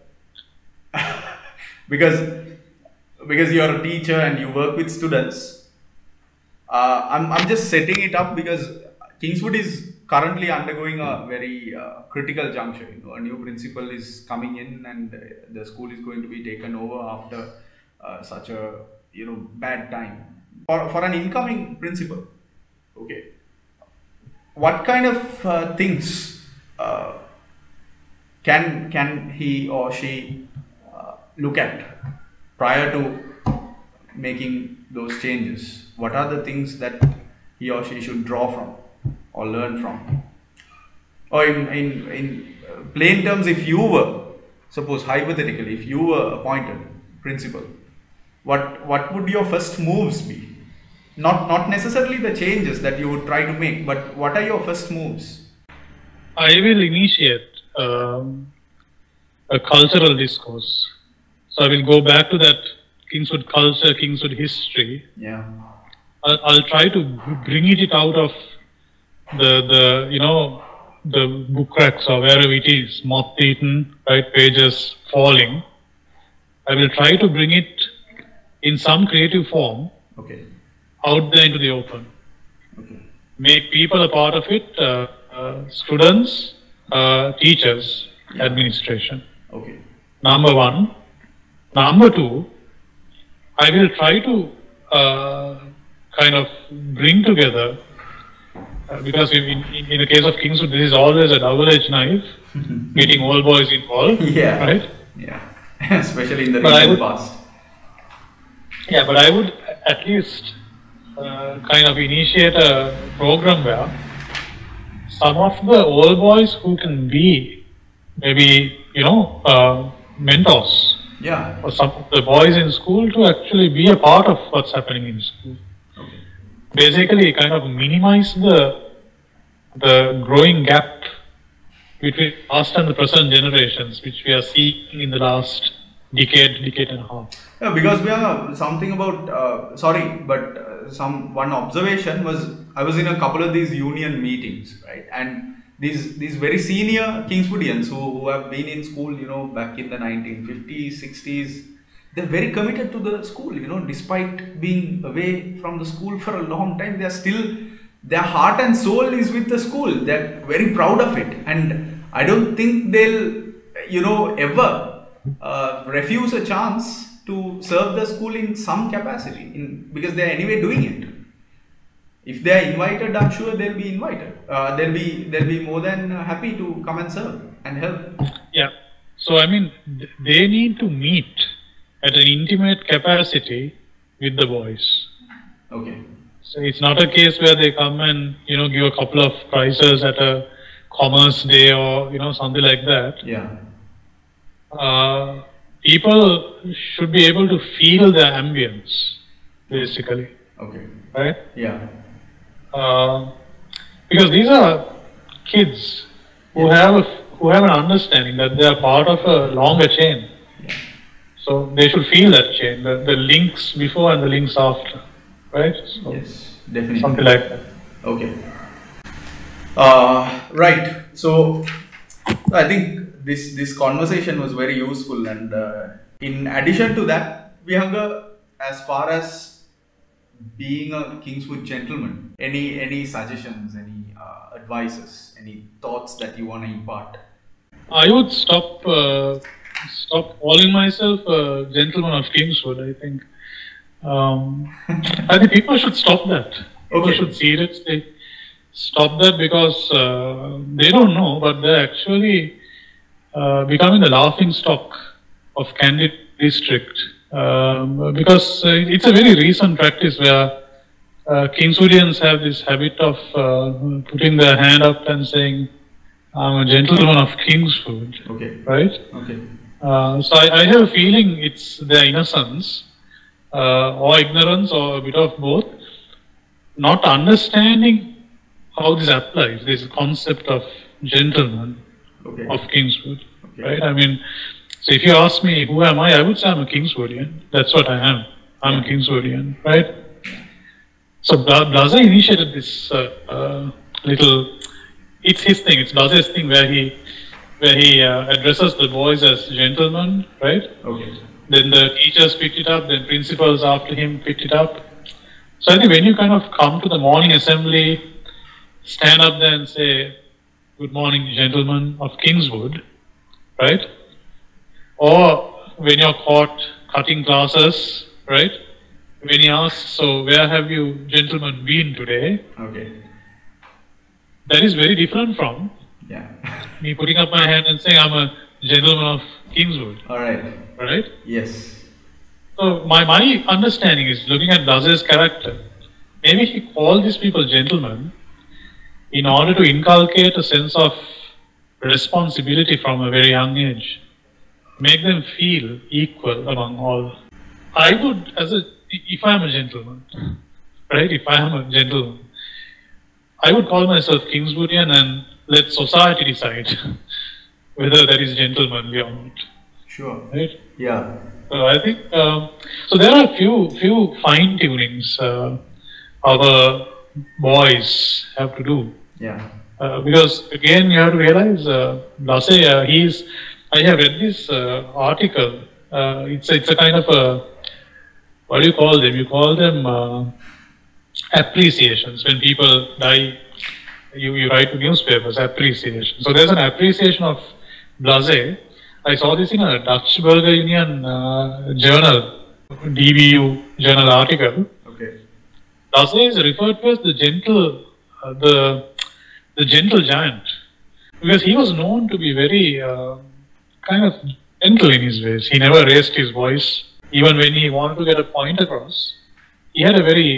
because because you're a teacher and you work with students, uh, I'm, I'm just setting it up because Kingswood is currently undergoing a very uh, critical juncture. You know, a new principal is coming in and uh, the school is going to be taken over after uh, such a you know bad time. For, for an incoming principal, okay, what kind of uh, things uh, can can he or she uh, look at prior to making those changes? What are the things that he or she should draw from or learn from? Or in, in, in plain terms, if you were, suppose hypothetically, if you were appointed principal, what, what would your first moves be? Not, not necessarily the changes that you would try to make, but what are your first moves? I will initiate um, a cultural discourse. So I will go back to that Kingswood culture, Kingswood history. Yeah. I'll, I'll try to bring it out of the, the you know, the book racks or wherever it is, moth-eaten, right, pages falling. I will try to bring it in some creative form okay. out there into the open. Okay. Make people a part of it, uh, uh, students, uh, teachers, yeah. administration. Okay. Number one. Number two, I will try to uh, kind of bring together, uh, because in, in, in the case of Kingswood, this is always a double-edged knife, getting all boys involved, yeah. right? Yeah, especially in the but recent would, past. Yeah, but I would at least uh, kind of initiate a program where some of the old boys who can be maybe, you know, uh, mentors, Yeah. or some of the boys in school to actually be a part of what's happening in school. Okay. Basically, kind of minimize the the growing gap between past and the present generations, which we are seeing in the last decade, decade and a half. Yeah, because we are something about, uh, sorry, but uh, some one observation was, I was in a couple of these union meetings, right? And these these very senior Kingswoodians who, who have been in school, you know, back in the nineteen fifties, sixties, they're very committed to the school, you know, despite being away from the school for a long time, they are still, their heart and soul is with the school. They're very proud of it. And I don't think they'll, you know, ever uh, refuse a chance to serve the school in some capacity, in, because they're anyway doing it. If they are invited, I'm sure they'll be invited. Uh, they'll be they'll be more than happy to come and serve and help. Yeah. So I mean, th- they need to meet at an intimate capacity with the boys. Okay. So it's not a case where they come and, you know, give a couple of prizes at a commerce day or, you know, something like that. Yeah. Uh, people should be able to feel the ambience, basically, Okay. right? Yeah. Uh, because these are kids who have a, who have an understanding that they are part of a longer chain. Yeah. So they should feel that chain, the, the links before and the links after, right? So Yes, definitely. something like that. Okay. Uh, right. So I think this this conversation was very useful, and uh, in addition to that, Vihanga, as far as being a Kingswood gentleman, any any suggestions, any uh, advices, any thoughts that you want to impart? I would stop uh, stop calling myself a gentleman of Kingswood. I think um, I think people should stop that. People Okay. should seriously stop that, because uh, they don't know, but they're actually uh, becoming the laughing stock of Candid District. Um, because uh, it's a very recent practice where uh, Kingswoodians have this habit of uh, putting their hand up and saying, "I'm a gentleman of Kingswood," Okay. right? Okay. Uh, so I, I have a feeling it's their innocence uh, or ignorance or a bit of both, not understanding how this applies, this concept of gentleman Okay. of Kingswood, Okay. right? I mean, so if you ask me who am I, I would say I'm a Kingswoodian. That's what I am. I'm a Kingswoodian, right? So Bla- Blase initiated this uh, uh, little, it's his thing, it's Blase's thing, where he where he uh, addresses the boys as gentlemen, right? Okay. Then the teachers picked it up, then principals after him picked it up. So I think when you kind of come to the morning assembly, stand up there and say, "Good morning, gentlemen of Kingswood," right? Or when you're caught cutting classes, right? When he asks, "So where have you gentlemen been today?" Okay. That is very different from Yeah. me putting up my hand and saying, "I'm a gentleman of Kingswood," All right. right? Yes. So my, my understanding is, looking at Blase's character, maybe he called these people gentlemen in order to inculcate a sense of responsibility from a very young age, make them feel equal among all. I would, as a, if I am a gentleman, right, if I am a gentleman, I would call myself Kingswoodian and let society decide whether that is gentlemanly or not, Sure. right? Yeah. So I think um, so. There are a few few fine tunings uh, our boys have to do, Yeah. uh, because again you have to realize, uh, Blase, uh, he's. I have read this uh, article. Uh, it's it's a kind of a, what do you call them? You call them uh, appreciations. When people die, you, you write to newspapers, appreciation. So there's an appreciation of Blase. I saw this in a Dutch Burger Union uh, journal, D B U journal article. Okay. Blase is referred to as the gentle, uh, the the gentle giant, because he was known to be very uh, kind of gentle in his ways. He never raised his voice, even when he wanted to get a point across. He had a very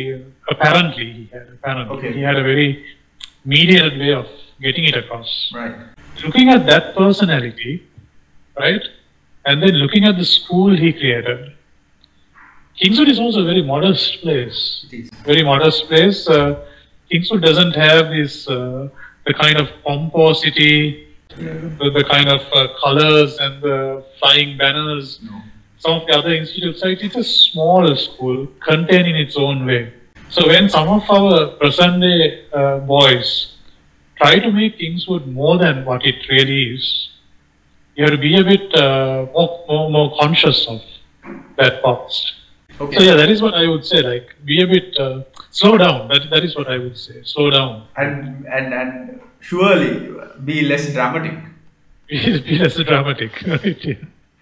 apparently he had, apparently Okay. he had a very mediated way of getting it across. Right. Looking at that personality, right, and then looking at the school he created, Kingswood is also a very modest place. It is. Very modest place. Uh, Kingswood doesn't have this uh, the kind of pomposity, the, the kind of uh, colors and the flying banners. No. Some of the other institutes, right? It's a small school, contained in its own way. So when some of our present day uh, boys try to make Kingswood more than what it really is, you have to be a bit uh, more, more, more conscious of that past. Okay. So yeah, that is what I would say. Like, be a bit uh, slow down. That that is what I would say. Slow down. And and and surely be less dramatic. Be, be less dramatic, right? Yeah.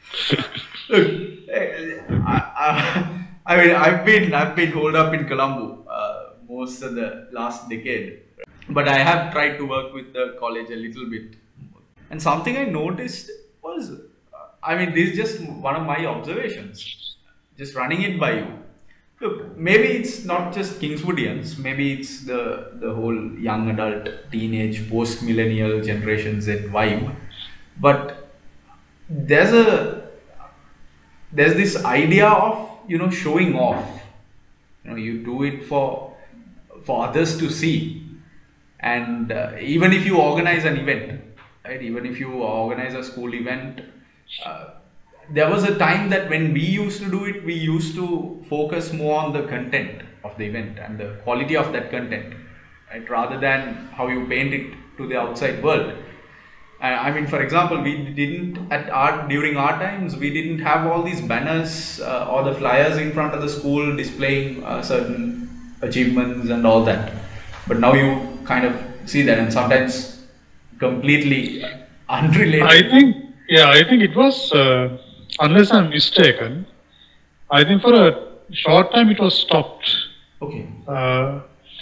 Look, eh, I, I, I mean, I've been I've been holed up in Colombo uh, most of the last decade, but I have tried to work with the college a little bit. And something I noticed was, uh, I mean, this is just one of my observations. Just running it by you. Look, maybe it's not just Kingswoodians, maybe it's the, the whole young adult, teenage, post-millennial Generation Z vibe. But there's a, there's this idea of, you know, showing off. You know, you do it for, for others to see. And uh, even if you organize an event, right, even if you organize a school event, uh, there was a time that when we used to do it, we used to focus more on the content of the event and the quality of that content, right? Rather than how you paint it to the outside world. Uh, I mean, for example, we didn't at our during our times we didn't have all these banners uh, or the flyers in front of the school displaying uh, certain achievements and all that. But now you kind of see that, and sometimes completely unrelated. I think, yeah, I think it was. Uh, Unless I'm mistaken, I think for a short time it was stopped. Okay. Uh,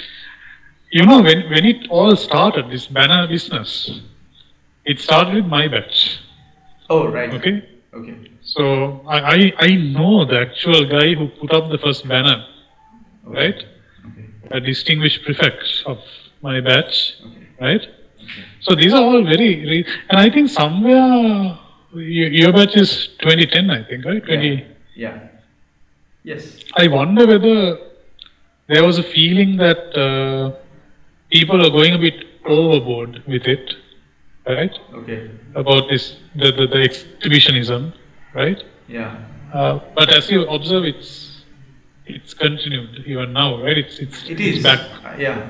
you know, when, when it all started, this banner business, it started with my batch. Oh, right. Okay. Okay. So I, I, I know the actual guy who put up the first banner, Okay. right? Okay. A distinguished prefect of my batch, Okay. right? Okay. So these are all very, re- and I think somewhere. Your, your batch is twenty ten, I think, right? twenty. Yeah. yeah. Yes. I wonder whether there was a feeling that uh, people are going a bit overboard with it, right? Okay. About this, the, the, the exhibitionism, right? Yeah. Uh, but as you observe, it's it's continued even now, right? It's it's, It it's is. back. Uh, yeah.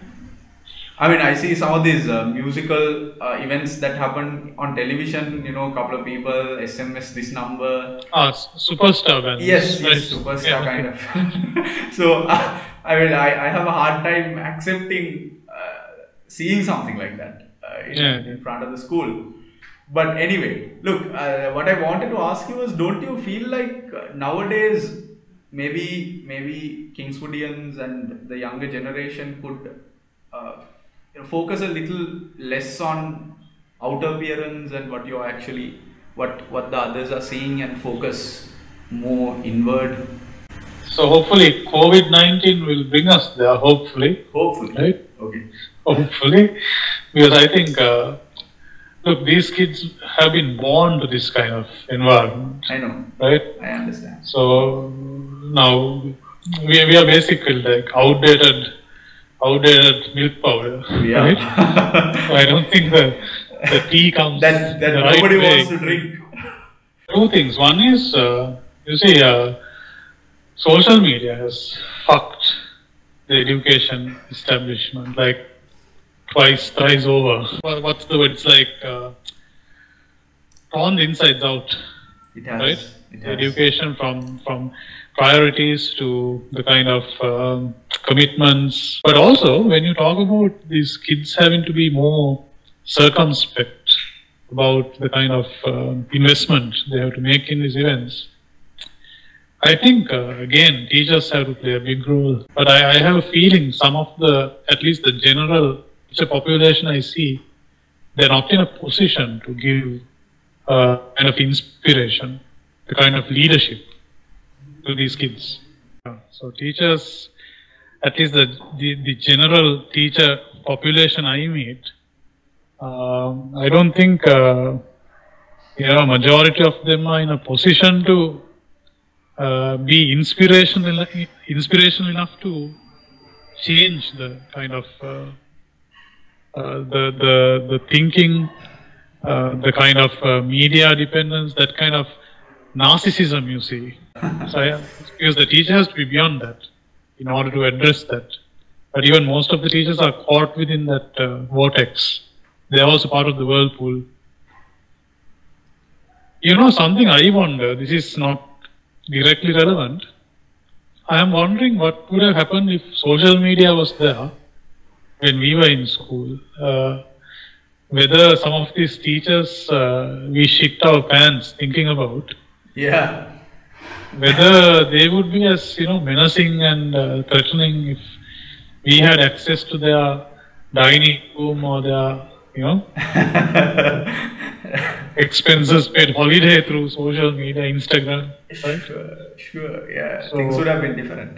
I mean, I see some of these uh, musical uh, events that happen on television. You know, a couple of people S M S this number. Ah, s- superstar bands. Yes, right? yes, superstar Yeah, kind okay. of. So, uh, I mean, I, I have a hard time accepting uh, seeing something like that uh, in, Yeah. in front of the school. But anyway, look, uh, what I wanted to ask you was, don't you feel like uh, nowadays maybe maybe Kingswoodians and the younger generation could uh, you know, focus a little less on outer appearance and what you're actually what what the others are seeing, and focus more inward? So hopefully COVID nineteen will bring us there, hopefully, Hopefully. right? Okay. Hopefully, because I think, uh, look, these kids have been born to this kind of environment, I know. right? I understand. So now we, we are basically like outdated, outdated milk powder, Yeah. right? So I don't think the, the tea comes that that the right nobody way. wants to drink. Two things. One is, uh, you see, uh, social media has fucked the education establishment like twice, thrice over. What- What's the word? It's like uh, torn the insides out, It has. right? It The has. education from from priorities to the kind of um, commitments. But also, when you talk about these kids having to be more circumspect about the kind of uh, investment they have to make in these events, I think, uh, again, teachers have to play a big role. But I, I have a feeling some of the, at least the general teacher population I see, they're not in a position to give uh, kind of inspiration, the kind of leadership to these kids. Yeah. So teachers at least the, the, the general teacher population I meet, uh, I don't think, uh, you know, majority of them are in a position to uh, be inspirational, inspirational enough to change the kind of uh, uh, the, the, the thinking, uh, the kind of uh, media dependence, that kind of narcissism you see. So I, because the teacher has to be beyond that in order to address that. But even most of the teachers are caught within that uh, vortex. They are also part of the whirlpool. You know, something I wonder, this is not directly relevant. I am wondering what would have happened if social media was there when we were in school. Uh, whether some of these teachers uh, we shit our pants thinking about. Yeah. Whether they would be as, you know, menacing and uh, threatening if we had access to their dining room or their, you know, expenses paid holiday through social media, Instagram. Right? Sure, sure, yeah. So, things would have been different.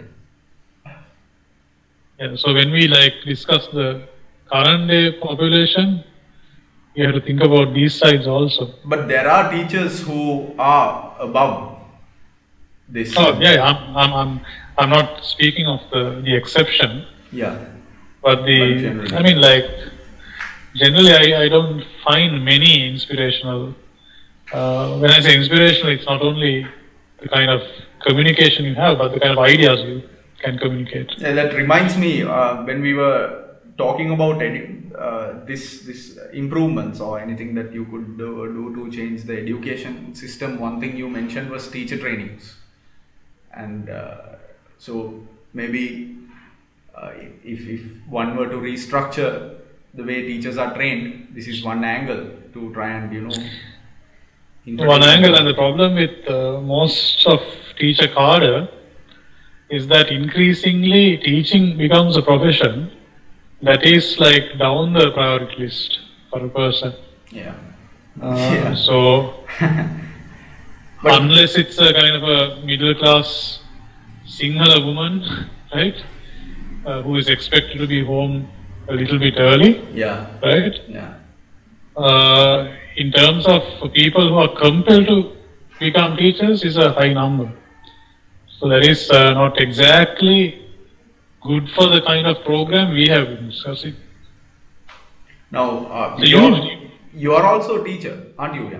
Yeah, so when we like discuss the current day population, you have to think about these sides also. But there are teachers who are above this. Oh yeah, yeah. I'm, I'm, I'm, I'm not speaking of the, the exception. Yeah. But the, but I mean, like, generally, I, I don't find many inspirational. Uh, when I say inspirational, it's not only the kind of communication you have, but the kind of ideas you can communicate. Yeah, that reminds me uh, when we were talking about edu uh, this this improvements or anything that you could do, do to change the education system. One thing you mentioned was teacher trainings, and uh, so maybe uh, if if one were to restructure the way teachers are trained, this is one angle to try and, you know. One angle, and the problem with uh, most of teacher cadre is that increasingly teaching becomes a profession that is like down the priority list for a person. Yeah. Uh, yeah. So, unless it's a kind of a middle class Sinhala woman, right, uh, who is expected to be home a little bit early, yeah, right? Yeah. Uh, in terms of people who are compelled to become teachers, is a high number. So that is uh, not exactly good for the kind of program we have been discussing. Now, uh, so you, you, are, you are also a teacher, aren't you? Yeah.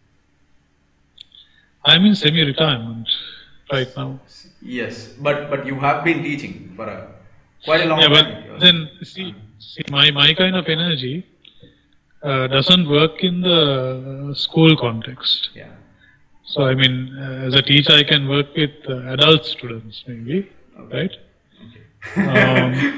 I'm in semi-retirement right now. Yes, but but you have been teaching for a quite a long yeah, time. Yeah, but then see, see, my my kind of energy uh, doesn't work in the school context. Yeah. So I mean, uh, as a teacher, I can work with uh, adult students, maybe, okay. Right? Okay. um,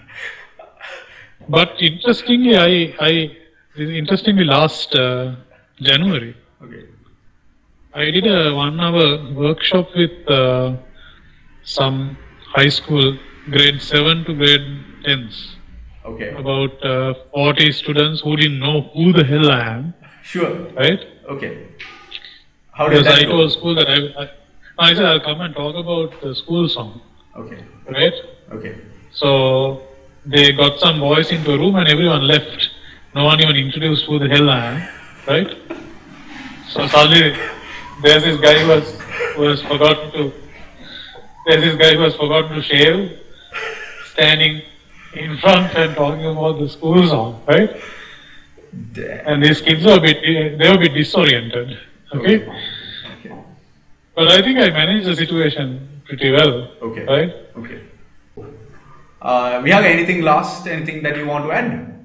but interestingly, I I interestingly last uh, January, okay, I did a one-hour workshop with uh, some high school grade seven to grade tens. Okay. About uh, forty students who didn't know who the hell I am. Sure. Right? Okay. How did because that I go? told school that I, I, I said I'll come and talk about the school song. Okay. Right? Okay. So they got some boys into a room and everyone left. No one even introduced who the hell I am. Right? So suddenly there's this guy who has, who has forgotten to there's this guy who has forgotten to shave, standing in front and talking about the school song, right? Damn. And these kids were a bit, they were a bit disoriented, okay? Okay. But I think I managed the situation pretty well, okay. Right? Okay. Uh, we have anything last, anything that you want to add?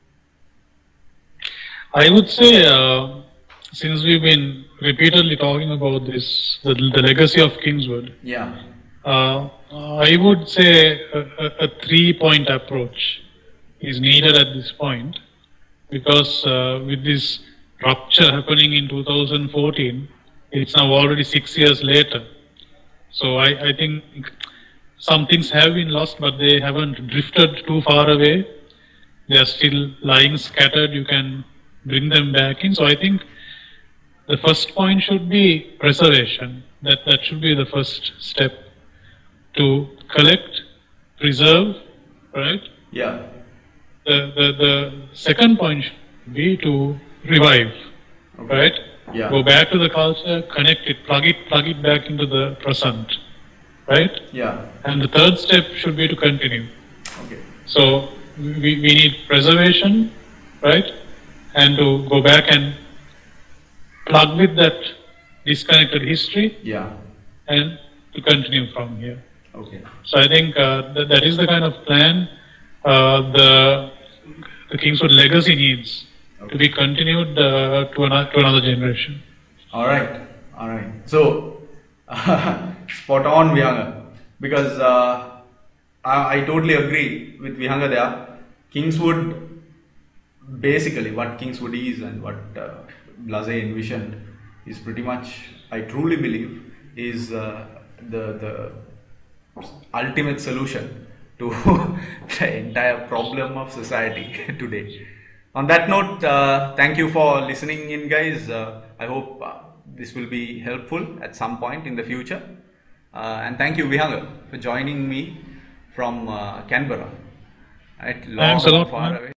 I would say, uh, since we've been repeatedly talking about this, the, the legacy of Kingswood. Yeah. Uh, I would say a, a, a three-point approach is needed at this point, because uh, with this rupture happening in two thousand fourteen, it's now already six years later. So I, I think some things have been lost, but they haven't drifted too far away. They are still lying scattered. You can bring them back in. So I think the first point should be preservation. That, that should be the first step. To collect, preserve, right? Yeah. The, the, the second point should be to revive, Okay. right? Yeah. Go back to the culture, connect it, plug it, plug it back into the present, right? Yeah. And the third step should be to continue. Okay. So we, we need preservation, right? And to go back and plug with that disconnected history Yeah. and to continue from here. Okay. So I think uh, that, that is the kind of plan uh, the the Kingswood legacy needs to be continued uh, to, another, to another generation. All right. All right. So, spot on, Vihanga. Because uh, I, I totally agree with Vihanga there. Kingswood, basically what Kingswood is and what uh, Blase envisioned is pretty much, I truly believe, is uh, the, the ultimate solution to the entire problem of society today. On that note, uh, thank you for listening in, guys. Uh, I hope uh, this will be helpful at some point in the future. Uh, and thank you, Vihanga, for joining me from uh, Canberra. Right, long Thanks a lot, far man. away.